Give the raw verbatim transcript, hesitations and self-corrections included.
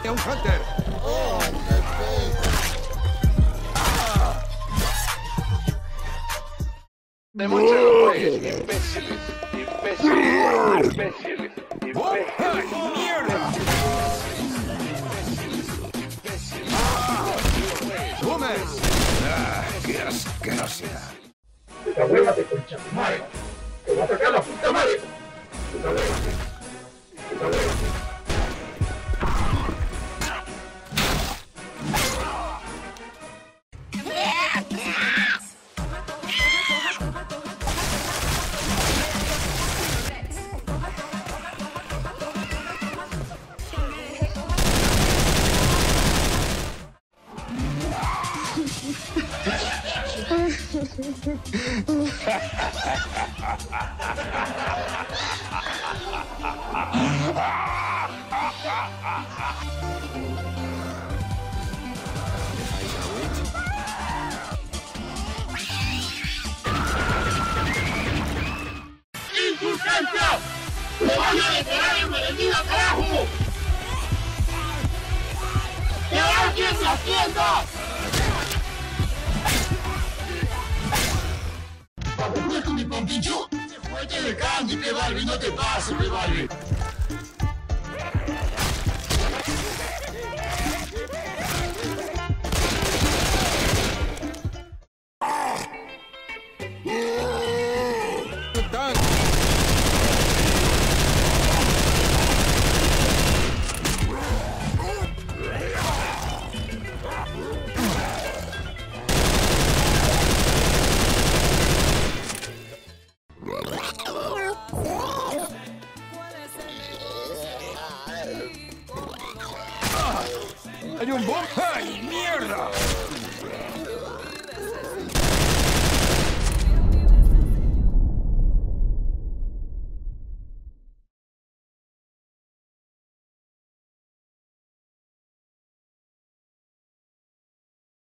un hunter! ¡Oh, qué Demuéstrenlo, pues, imbéciles, imbéciles, imbéciles, imbéciles. ¡Mierda! ¡Gómez! ¡Ah, qué asquerosidad! ¡Puta hueva de concha tu madre! ¡Te voy a sacar la puta madre! ¡Puta hueva! ¡Puta hueva! ¡Insurgencia! ¡Me van a detener en Medellín, carajo! ¡Que alguien se atienda! ¡Papo, juega con mi pompicho! ¡Juega de candy, pe Barbie! ¡No te pases, pe Barbie! ¡Hay un bomb! ¡Ay, mierda!